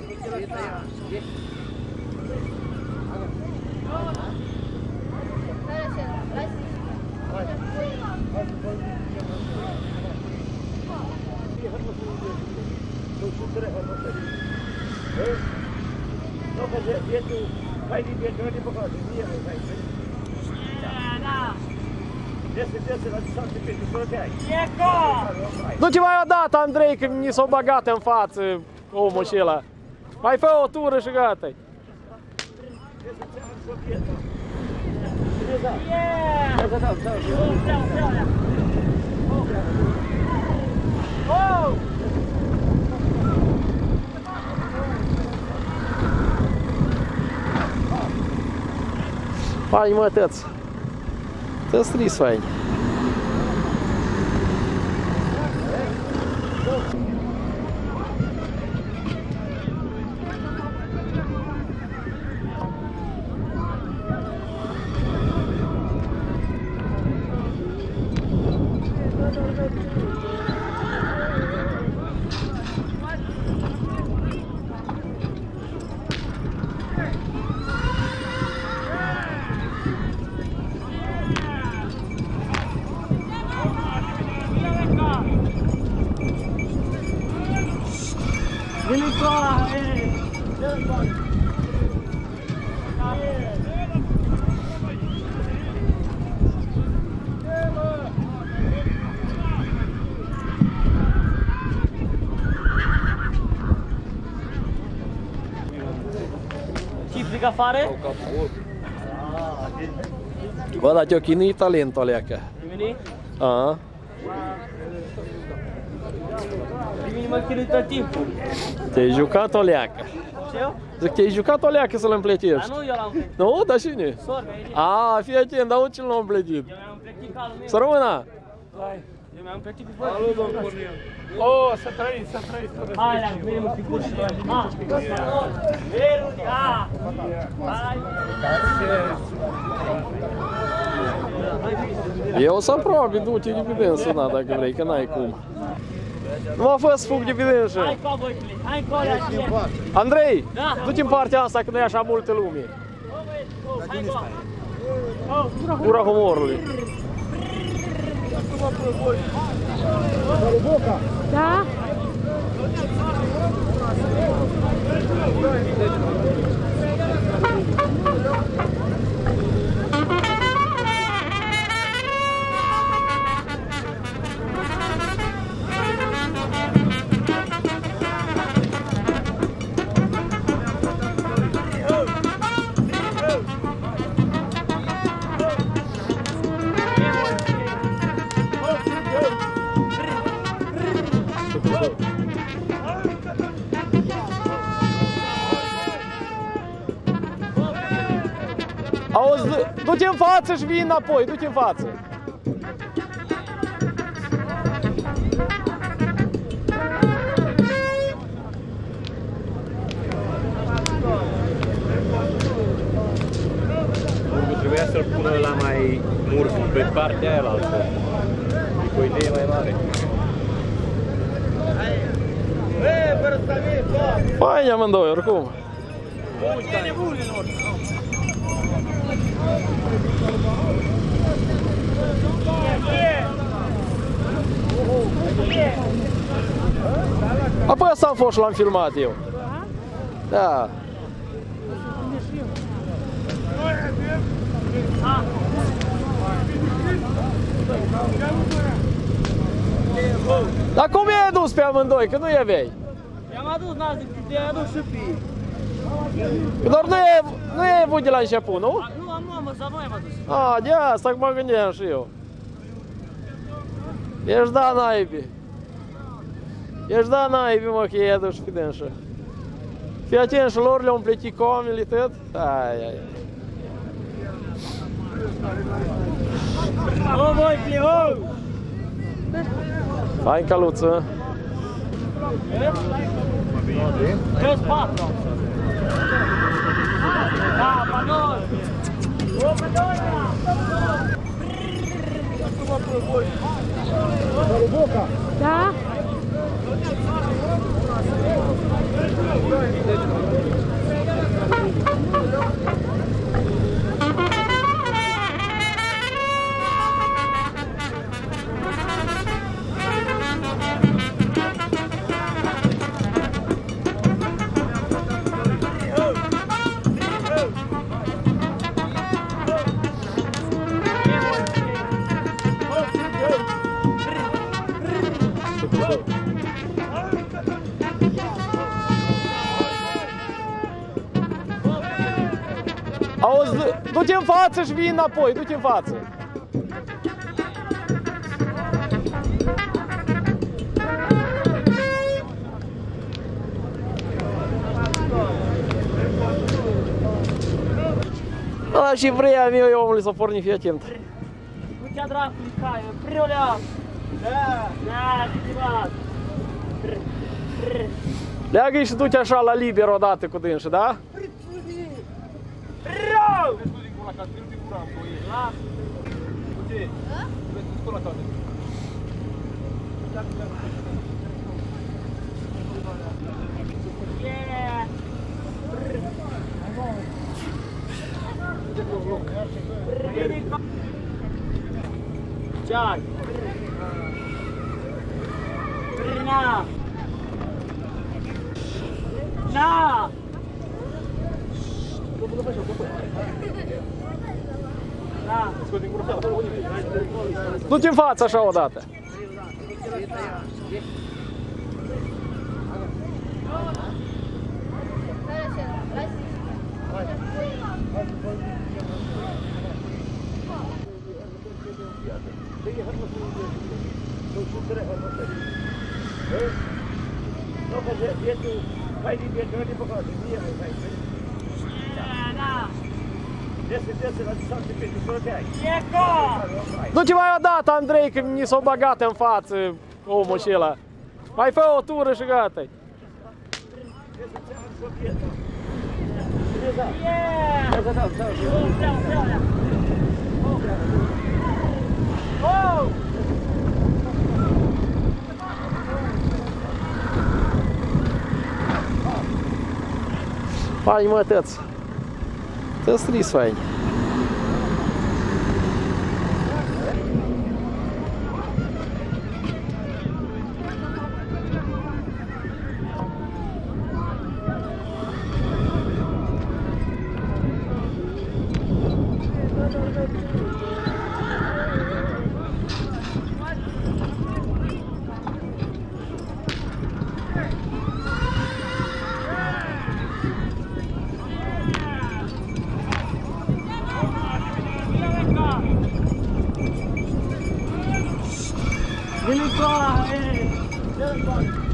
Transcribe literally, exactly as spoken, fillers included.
Du-te mai odată, Andrei, că ni s-o băgat în față omul acela. Mai fă o tură și gata-i. Fain, mă, tăț. Tăț tris fain. Afară? Bă, dar te-o chinui talentul aleacă. Rimini? A. Rimini mă chinui tot timpul. Te-ai jucat o leacă. Ce eu? Zic, te-ai jucat o leacă să-l împletești. Dar nu eu l-am împletit. Nu, dar cine? Sor, mi-a A, fii atent, dar unde l-am împletit? Eu mi-am împletit calul meu. Să rămână! Eu mi-am împletit cu voi. Salut, domn Cornel! O, să trăiți, să trăiți, să răspundem! Hai, la mine mă figuri și noi. Ha! Veruni, ha! Hai! Eu să aproape, du-te de evidență, na, dacă vrei, că n-ai cum. Nu mă fă să fug de evidență. Hai cu aboicile, hai cu alea și Andrei, da. du-te în partea asta, că nu e așa multă lume. hai cu Gura humorului. Da? Auzi, du-te în față și vii înapoi, du-te în față. Urmă trebuia să-l pună la mai murg, pe partea aia la altă. E cu o idee mai mare. Faini amândoi, oricum. Apoi ăsta am fost și l-am filmat eu. Da. Dar cum i-ai adus pe amândoi, că nu i aveai? I-am adus, n-a zis, i-ai adus și pe ei. Doar nu i-ai nu i-ai avut de la început, nu? Nu, am, nu am, dar nu am adus. A, de asta mă gândeam și eu. Ești da naibii. Ești da naibii, mă, că i-ai adus și pe dânșă. Fii atent și lor le-au împletit comile tot. Ai, ai, ai. O, voi, pleo! Hai în caluță. Três, patru. Da, pra nós. Ô, pra nós. Da? Auzi, du-te în față și vii înapoi, du-te în față. A, și vrea meu, eu, omule, să porni, fii atent. Du-te-a dracului, caie, priolea! Da, da, câteva! Leagă-i și du-te așa la liber odată cu dânșii, da? Rău! Yeah! Ceai! Na! Na! Na! Du-te în față așa odată. Du-te mai odată, Andrei, că mi s-o băgat în față omul acela. Mai fă o tură și gata-i. Fain, mă, tăți. Tăți tris fain. Vem cá, é!